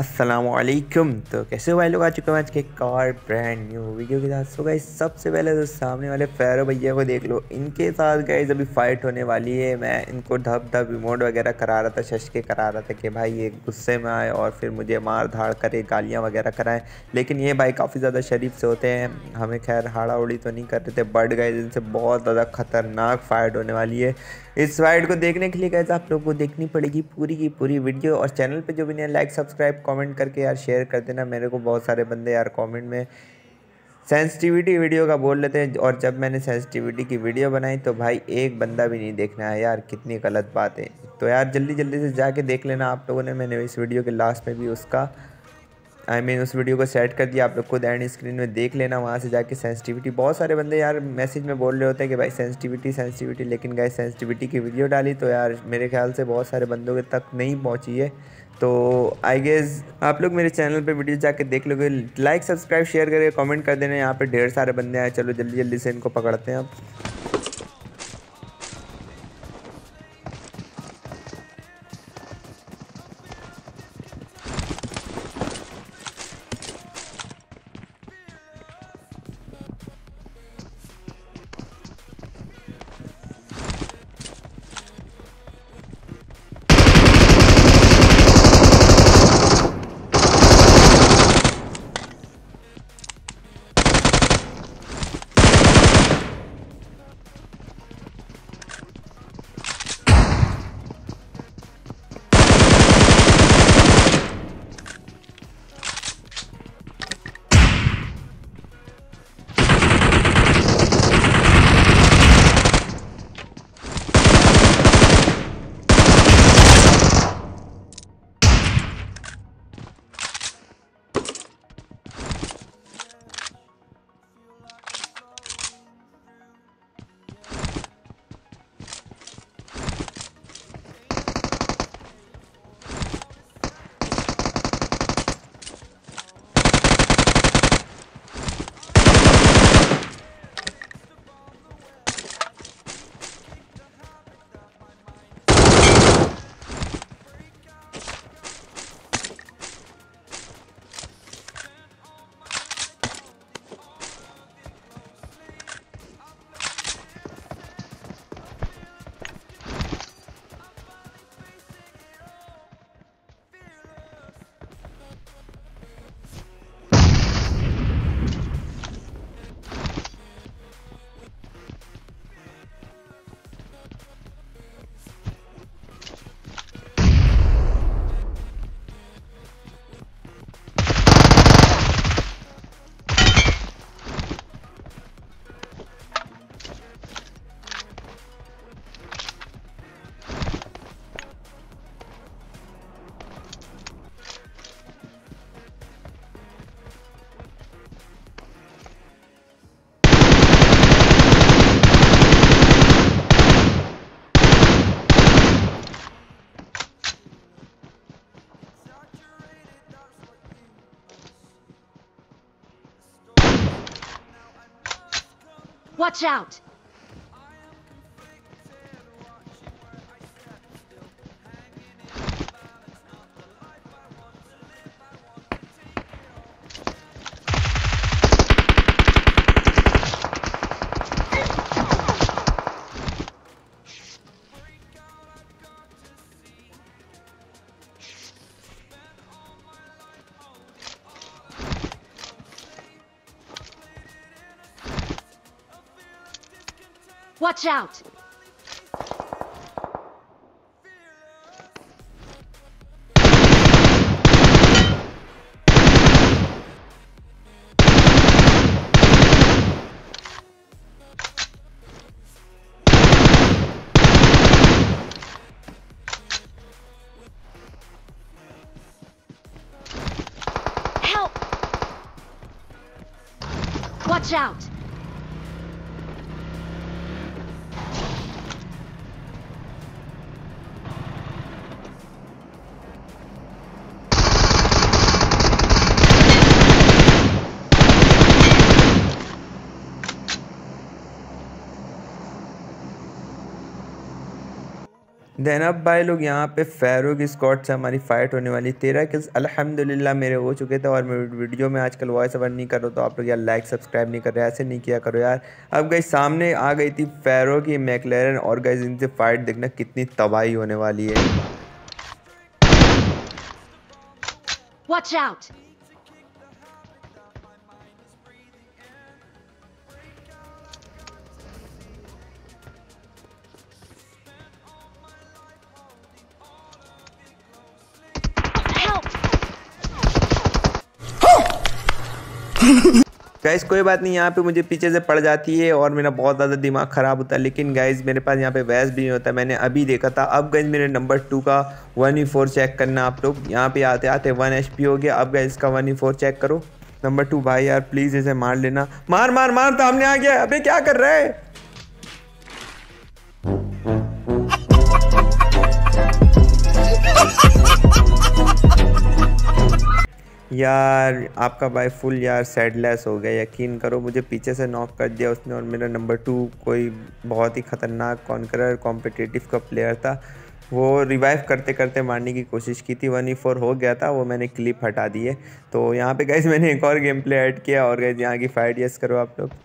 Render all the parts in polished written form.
अस्सलामुअलैकुम। तो कैसे हो भाई लोग, आ चुके हैं आज के एक और ब्रांड न्यू वीडियो के साथ। सो गाइस, सबसे पहले तो सामने वाले फैरो भैया को देख लो, इनके साथ गाइस अभी फाइट होने वाली है। मैं इनको धप धप इमोट वगैरह करा रहा था, शश के करा रहा था कि भाई ये गुस्से में आए और फिर मुझे मार धाड़ करे, गालियाँ वगैरह कराएं। लेकिन ये भाई काफ़ी ज़्यादा शरीफ से होते हैं, हमें खैर हाड़ा उड़ी तो नहीं कर रहे थे। बट गाइस इनसे बहुत ज़्यादा खतरनाक फाइट होने वाली है। इस फाइट को देखने के लिए गाइस आप लोगों को देखनी पड़ेगी पूरी की पूरी वीडियो। और चैनल पे जो भी नहीं, लाइक सब्सक्राइब कमेंट करके यार शेयर कर देना। मेरे को बहुत सारे बंदे यार कमेंट में सेंसिटिविटी वीडियो का बोल लेते हैं, और जब मैंने सेंसिटिविटी की वीडियो बनाई तो भाई एक बंदा भी नहीं देखना है यार, कितनी गलत बात है। तो यार जल्दी जल्दी से जाके देख लेना आप लोगों ने। मैंने इस वीडियो के लास्ट में भी उसका उस वीडियो को सेट कर दिया, आप लोग खुद एंड स्क्रीन में देख लेना। वहाँ से जाके सेंसिटिविटी, बहुत सारे बंदे यार मैसेज में बोल रहे होते हैं कि भाई सेंसिटिविटी सेंसिटिविटी, लेकिन गाइस सेंसिटिविटी की वीडियो डाली तो यार मेरे ख्याल से बहुत सारे बंदों के तक नहीं पहुँची है। तो आई गेस आप लोग मेरे चैनल पे वीडियो जाके देख लोगे। लाइक सब्सक्राइब शेयर करके कमेंट कर देना। यहाँ पे ढेर सारे बंदे आए, चलो जल्दी जल्दी से इनको पकड़ते हैं अब। Watch out! Watch out! Help! Watch out! Then अब भाई लोग यहाँ पे फैरो की स्क्वाड से हमारी फाइट होने वाली। 13 किल्स अल्हम्दुलिल्लाह मेरे हो चुके थे। और मैं वीडियो में आजकल वॉइस ओवर नहीं कर रहा, तो आप लोग यार लाइक सब्सक्राइब नहीं कर रहे, ऐसे नहीं किया करो यार। अब गई सामने आ गई थी फैरो की मैकलेरन, और गई इनसे फाइट देखना कितनी तबाही होने वाली है। Watch out! गाइस कोई बात नहीं, यहाँ पे मुझे पीछे से पड़ जाती है और मेरा बहुत ज़्यादा दिमाग ख़राब होता है। लेकिन गाइस मेरे पास यहाँ पे वैस भी नहीं होता, मैंने अभी देखा था। अब गाइस मेरे नंबर 2 का 1v4 चेक करना आप लोग। यहाँ पे आते आते 1 HP हो गया। अब गाइस इसका 1v4 चेक करो। नंबर 2 भाई यार प्लीज़ इसे मार लेना। मार मार मार, सामने आ गया। अबे क्या कर रहा है यार। आपका भाई फुल यार सैडलेस हो गया, यकीन करो। मुझे पीछे से नॉक कर दिया उसने। और मेरा नंबर 2 कोई बहुत ही ख़तरनाक कॉन्करर कॉम्पिटिटिव का प्लेयर था। वो रिवाइव करते करते मारने की कोशिश की थी। 1v4 हो गया था, वो मैंने क्लिप हटा दी है। तो यहाँ पे गाइस मैंने एक और गेम प्ले ऐड किया। और गाइस यहाँ की फाइट यस करो आप लोग।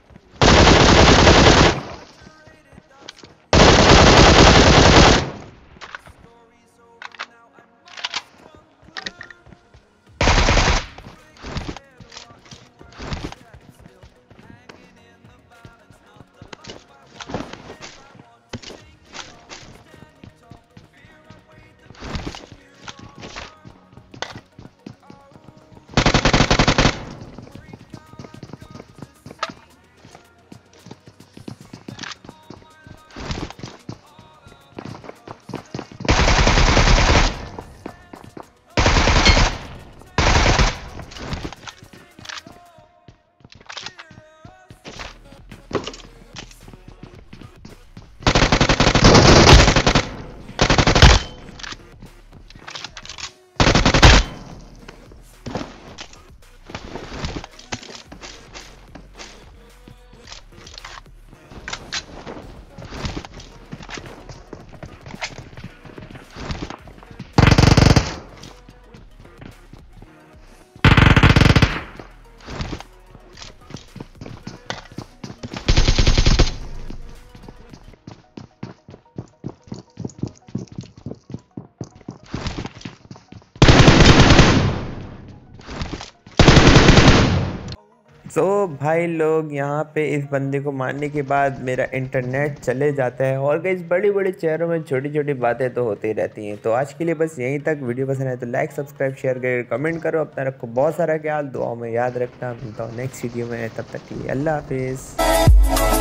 तो भाई लोग यहाँ पे इस बंदे को मारने के बाद मेरा इंटरनेट चले जाता है। और कई बड़ी बड़ी चेहरों में छोटी छोटी बातें तो होती रहती हैं। तो आज के लिए बस यहीं तक। वीडियो पसंद आए तो लाइक सब्सक्राइब शेयर करें, कमेंट करो। अपना रखो बहुत सारा ख्याल, दुआओं में याद रखना। मिलता हूँ नेक्स्ट वीडियो में, तब तक के लिए अल्लाह हाफिज़।